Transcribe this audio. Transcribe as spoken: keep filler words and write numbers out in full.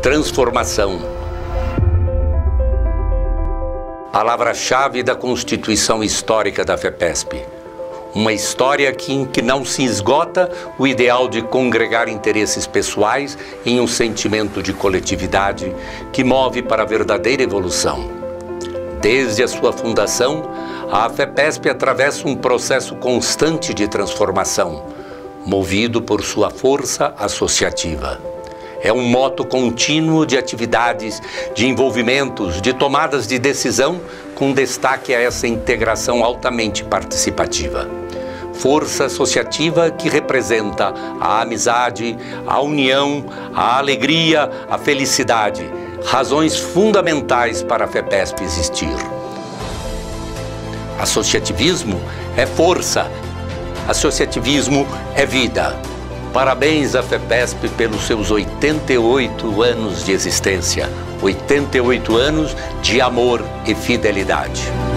transformação. Palavra-chave da Constituição Histórica da FEPESP. Uma história que, em que não se esgota o ideal de congregar interesses pessoais em um sentimento de coletividade que move para a verdadeira evolução. Desde a sua fundação, a FEPESP atravessa um processo constante de transformação, movido por sua força associativa. É um moto contínuo de atividades, de envolvimentos, de tomadas de decisão, com destaque a essa integração altamente participativa. Força associativa que representa a amizade, a união, a alegria, a felicidade, razões fundamentais para a FEPESP existir. Associativismo é força, associativismo é vida. Parabéns à FEPESP pelos seus oitenta e oito anos de existência, oitenta e oito anos de amor e fidelidade.